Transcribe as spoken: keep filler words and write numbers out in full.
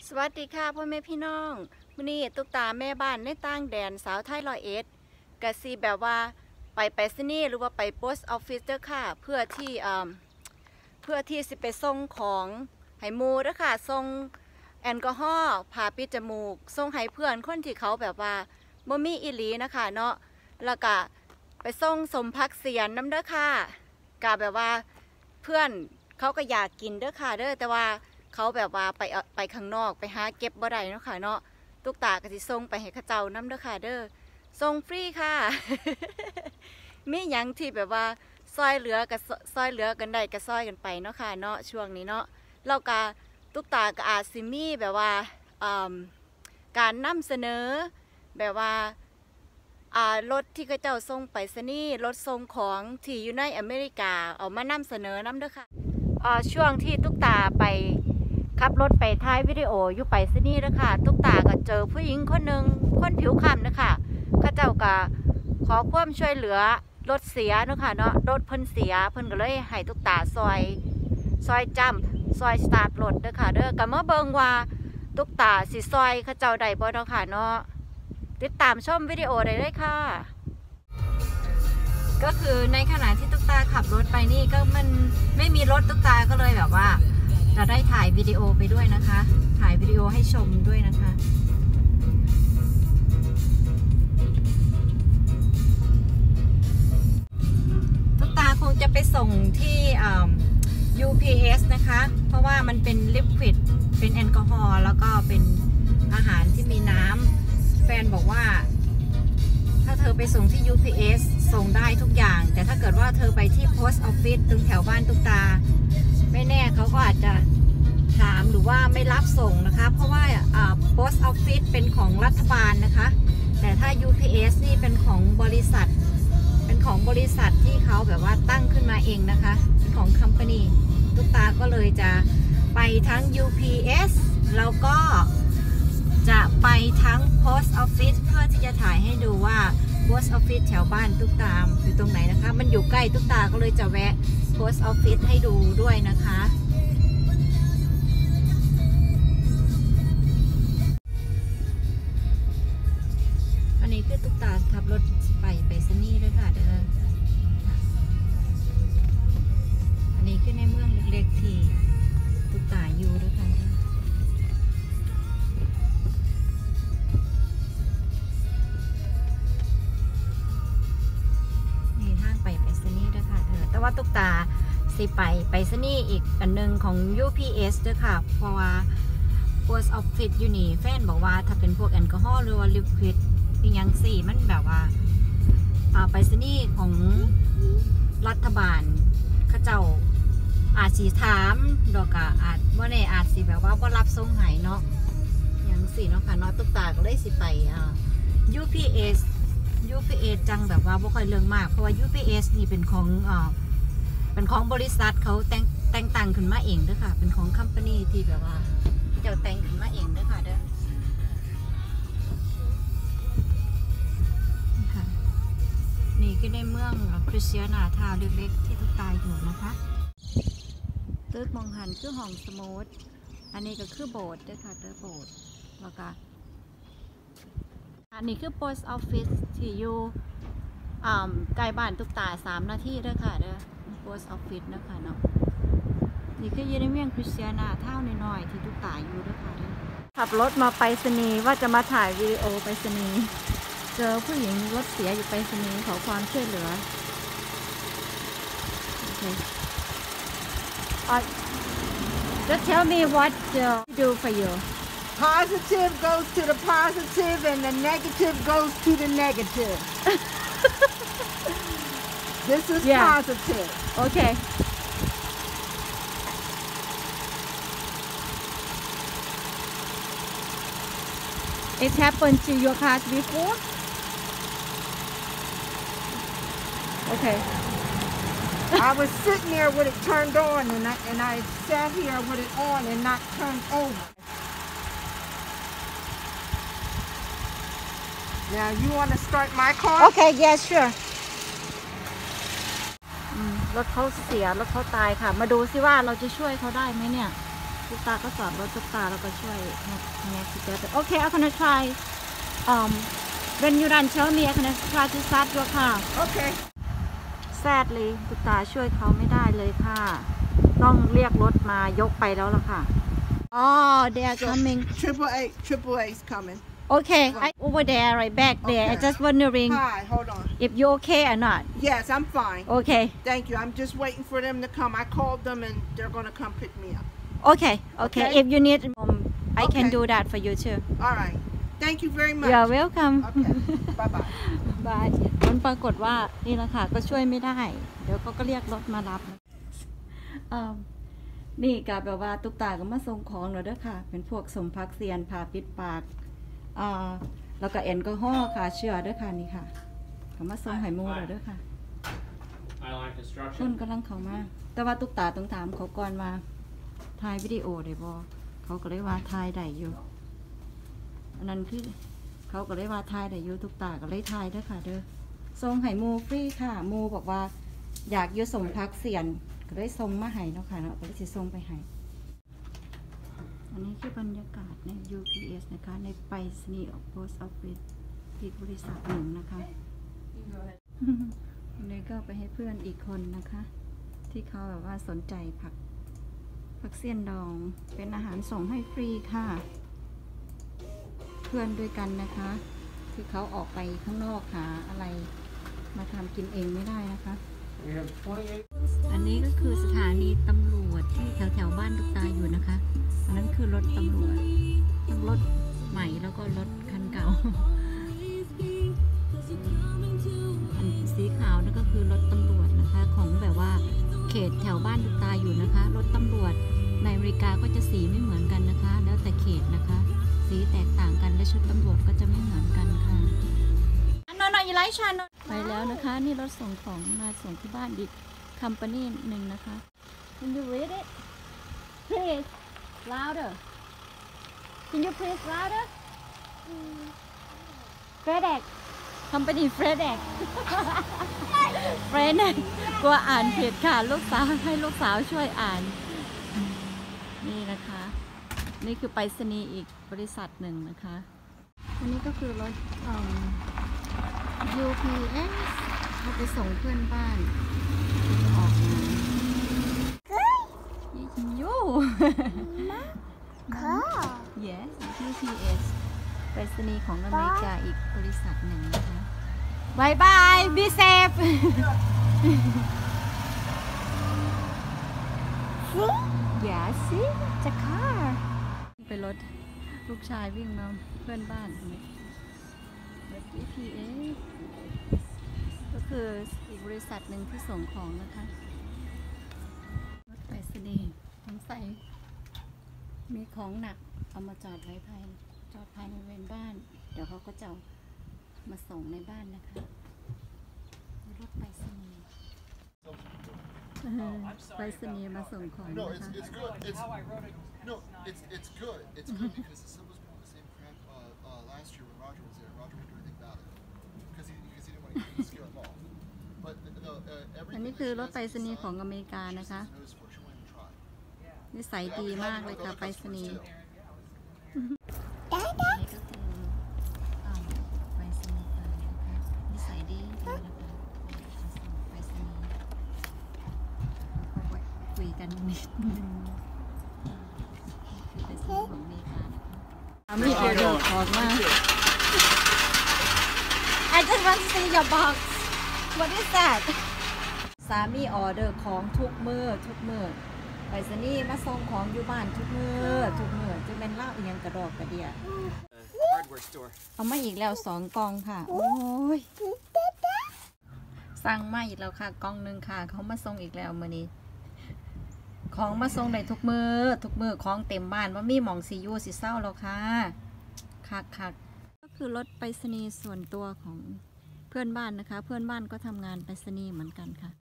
สวัสดีค่ะพ่อแม่พี่น้องวันนี้ตุ๊กตาแม่บ้านในต่างแดนสาวไทยร้อยเอ็ดกะซีแบบว่าไปไปสนีหรือว่าไปโพสต์ออฟฟิศเด้อค่ะเพื่อที่เอ่อเพื่อที่สิไปส่งของให้หมู่เด้อค่ะส่งแอลกอฮอล์ผ่าปิดจมูกส่งให้เพื่อนคนที่เขาแบบว่าบ่มีอีหลีนะคะเนาะแล้วก็ไปส่งสมพักเสียนน้ำเด้อค่ะกะแบบว่าเพื่อนเขาก็อยากกินเด้อค่ะเด้อแต่ว่าเขาแบบว่าไปไปข้างนอกไปหาเก็บบ่ได้เนาะค่ะเนาะตุ๊กตาก็สิส่งไปให้เขาเจ้าน้ำเด้อค่ะเด้อส่งฟรีค่ะ มีหยังที่แบบว่าซอยเหลือกับซอยเหลือกันได้กับซอยกันไปเนาะค่ะเนาะช่วงนี้เนาะเราก็ตุ๊กตาก็อาจสิมีแบบว่าการนำเสนอแบบว่ารถที่เขาเจ้าส่งไปสนีรถส่งของที่อยู่ในอเมริกาเอามานำเสนอน้ำเด้อค่ะช่วงที่ตุ๊กตาไปขับรถไปถ่ายวิดีโออยู่ไปสนีแล้วค่ะตุ๊กตาก็เจอผู้หญิงคนหนึ่งคนผิวคล้ำนะคะเขาเจ้าก็ขอความช่วยเหลือรถเสียเนาะค่ะเนาะรถเพิ่นเสียเพิ่นก็เลยให้ตุ๊กตาซอยซอยจัมป์ซอยสตาร์ทรถเด้อค่ะเด้อก็มาเบิ่งว่าตุ๊กตาสิซอยเขาเจ้าได้บ่เนาะค่ะเนาะติดตามชมวิดีโอได้เลยค่ะก็คือในขณะที่ตุ๊กตาขับรถไปนี่ก็มันไม่มีรถตุ๊กตาก็เลยแบบว่าจะได้ถ่ายวิดีโอไปด้วยนะคะถ่ายวิดีโอให้ชมด้วยนะคะตุ๊กตาคงจะไปส่งที่ ยู พี เอส นะคะเพราะว่ามันเป็นลิควิดเป็นแอลกอฮอล์แล้วก็เป็นอาหารที่มีน้ำแฟนบอกว่าถ้าเธอไปส่งที่ ยู พี เอส ส่งได้ทุกอย่างแต่ถ้าเกิดว่าเธอไปที่ Post Office ตรงแถวบ้านตุ๊กตาไม่แน่เขาก็อาจจะถามหรือว่าไม่รับส่งนะคะเพราะว่า Post Office เป็นของรัฐบาลนะคะแต่ถ้า ยู พี เอส นี่เป็นของบริษัทเป็นของบริษัทที่เขาแบบว่าตั้งขึ้นมาเองนะคะเป็นของ Company ตุ๊กตาก็เลยจะไปทั้ง ยู พี เอส แล้วก็จะไปทั้ง Post Office เพื่อที่จะถ่ายให้ดูว่า Post Office แถวบ้านตุ๊กตาอยู่ตรงไหนนะคะมันอยู่ใกล้ตุ๊กตาก็เลยจะแวะ Post Office ให้ดูด้วยนะคะอันนี้คือตุ๊กตาขับรถไปไปสนีด้วยค่ะเด้ออันนี้คือในเมืองเล็กๆที่ตุ๊กตาอยู่ด้วยค่ะแต่ว่าตุ๊กตาสิไปไปสนีอีกอันนึงของ ยู พี เอส ด้วยค่ะเพราะว่า Post Office อยู่นี่แฟนบอกว่าถ้าเป็นพวกแอลกอฮอล์หรือว่าลิควิดอย่างสี่มันแบบว่าไปสนีของรัฐบาลเขาเจ้าอาจสีถามดอกะอาจว่าในอาจสีแบบว่าบ่รับส่งให้เนาะอย่างสี่เนาะค่ะเนาะตุ๊กตาก็เลยสิไป ยู พี เอส ยู พี เอส จังแบบว่าบ่ค่อยเรื่องมากเพราะว่า ยู พี เอส นี่เป็นของอ่าเป็นของบริษัทเขาแต่งแต่งตั้งขึ้นมาเองด้วยค่ะเป็นของคัมพานีที่แบบว่าเจ้าแต่งขึ้นมาเองด้วยค่ะเด้อนี่ค่ะนี่คือในเมืองคริสเตียนาทาวน์เล็กๆที่ตุ๊กตาอยู่นะคะตึกมองหันคือห้องสมุดอันนี้ก็คือโบสถ์ด้วยค่ะเด้อโบสถ์แล้วก็อันนี้คือ Post Office ที่อยู่ใกล้บ้านตุ๊กตาสามนาทีเด้อค่ะเด้อ Post Office นะคะเนาะนี่คือยูนิเมียงคริสเตียนาเท่าน้อยๆที่ตุ๊กตาอยู่เด้อค่ะเด้อขับรถมาไปสนีว่าจะมาถ่ายวิดีโอไปสนีเจอผู้หญิงรถเสียอยู่ไปสนีขอความช่วยเหลือโอเค Just tell me what to do for you Positive goes to the positive and the negative goes to the negative. This is yeah. positive. Okay. It happened to your car before? Okay. I was sitting there with it turned on and I, and I sat here with it on and not turned over. Now you want to start my car? Okay, yeah, sure. รถเขาเสียรถเขาตายค่ะมาดูซิว่าเราจะช่วยเขาได้ไหมเนี่ยตุ๊กตาก็สอนรถตุ๊กตาแล้วก็ช่วยแม็กซ์แต่โอเค I'm gonna try um when you run show me I'm gonna try to start your car Okay. sadly ตุ๊กตาช่วยเขาไม่ได้เลยค่ะ ต้องเรียกรถมายกไปแล้วล่ะค่ะอ๋อ they are coming Triple A, Triple A's coming. okay I over there right back there I Okay. just wondering Hi, hold on. if you okay or not Yes, I'm fine. okay Thank you. I'm just waiting for them to come. I called them and they're gonna come pick me up. okay okay Okay. if you need um I can Okay. do that for you too All right. Thank you very much. you're welcome Okay. Bye bye. บายผลปรากฏว่านี่แหละค่ะก็ช่วยไม่ได้ เดี๋ยวเขาก็เรียกรถมารับอ่านี่กะแบบว่าตุ๊กตาก็มาส่งของแล้วเด้อค่ะ เป็นพวกสมพักเซียนผ่าปิดปากอ่าแล้วก็แอลกอฮอล์ค่ะเชื่อเด้อค่ะนี่ค่ะก็มาส่งไข่มูแล้วเด้อค่ะ I like คน construction. กำลังเข้ามาแต่ว่าตุ๊กตาต้องถามเขาก่อนมาถ่ายวิดีโอได้บ่เขาก็เลยว่าถ่ายได้อยู่อันนั้นคือเขาก็เลยว่าถ่ายได้อยู่ตุ๊กตาก็เลยถ่ายเด้อค่ะเด้อส่งไข่มูฟรีค่ะมูบอกว่าอยากอยู่สมพักเสียนก็เลยส่งมาให้เนาะค่ะเนาะก็เลยสิส่งไปให้อันนี้คือบรรยากาศใน ยู พี เอส นะคะในไปรษณีย์ Post Office ที่บริษัทหนึ่งนะคะอันนี้ก็ไปให้เพื่อนอีกคนนะคะ ที่เขาแบบว่าสนใจผักผักเสี้ยนดองเป็นอาหารส่งให้ฟรีค่ะ เพื่อนด้วยกันนะคะ ที่เขาออกไปข้างนอกหาอะไรมาทำกินเองไม่ได้นะคะ We have twenty-eight. อันนี้ก็คือสถานีตำรวจที่แถวแถวๆบ้านตุ๊กตาอยู่นะคะ อันนั้นคือรถตำรวจทั้งรถใหม่แล้วก็รถคันเก่า อันสีขาวนั่นก็คือรถตำรวจนะคะ ของแบบว่าเขตแถวบ้านตุ๊กตาอยู่นะคะ รถตำรวจในอเมริกาก็จะสีไม่เหมือนกันนะคะ แล้วแต่เขตนะคะ สีแตกต่างกันและชุดตำรวจก็จะไม่เหมือนกันค่ะนอนอีไลชานไปแล้วนะคะ นี่รถส่งของมาส่งที่บ้านอีกคัมปานีหนึ่งนะคะ Can you read it please louder Can you please louder FedEx Company FedEx FedEx กลัวอ่านผิดค่ะ ลูกสาวให้ลูกสาวช่วยอ่าน นี่นะคะ นี่คือไปรษณีย์อีกบริษัทหนึ่งนะคะ อันนี้ก็คือรถอืม ยู พี เอส เขาไปส่งเพื่อนบ้านที่จะออกงานยู yes ยู พี เอส ไปรษณีย์ของอเมริกาอีกบริษัทหนึ่งนะคะบายบาย be safe yes see the car ไปรถลูกชายวิ่งมาเพื่อนบ้านรถ ยู พี เอส ก็คืออีกบริษัทหนึ่งที่ส่งของนะคะรถไปรษณีย์ทั้งใส่มีของหนักเอามาจอดไว้ภายจอดภายในบริเวณบ้าน เดี๋ยวเขาก็จะมาส่งในบ้านนะคะรถไปรษณีย์ไปรษณีย์มาส่งของ No, นะ it's คะ it's good. It's no, it's it's good. It's good because the Silvers pulled the same crap uh, uh, last year when Roger was there. Roger didn't do anything about it because he because he didn't want to scare them off. But the, the, uh, อัน everything นี้ that คือ she รถ has ไปรษณีย์ inside, ของอเมริกา she นะคะ has a nose for. She won't even try. นิสัยดีมากเลยค่ะ Other ไปรษณีย์ customers too. นี่ก็คืออ่าไปรษณีย์ไทยนะคะนิสัยดีดีนะคะไปรษณีย์แล้วก็คุยกันนิดนึงคือไปรษณีย์ของอเมริกานะคะมีออเดอร์ของมา I just want to see your box What is that สามีออเดอร์ของทุกมือทุกมือไปรษณีย์มาส่งของอยู่บ้านทุกมือทุกมือจะเป็นเล่าอีกอย่างกระดอกกระเดีย Hardware store. เอามาอีกแล้วสองกล่องค่ะ โอ้ย สั่งมาอีกแล้วค่ะกล่องหนึ่งค่ะ เขามาส่งอีกแล้วมื้อนี้ ของมาส่งได้ทุกมือทุกมือของเต็มบ้านว่ามีหมองสียูสีเศร้าแล้วค่ะคักคักก็คือรถไปรษณีย์ส่วนตัวของเพื่อนบ้านนะคะ เพื่อนบ้านก็ทำงานไปรษณีย์เหมือนกันค่ะ